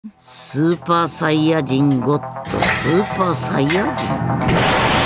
スーパーサイヤ人ゴッドスーパーサイヤ人。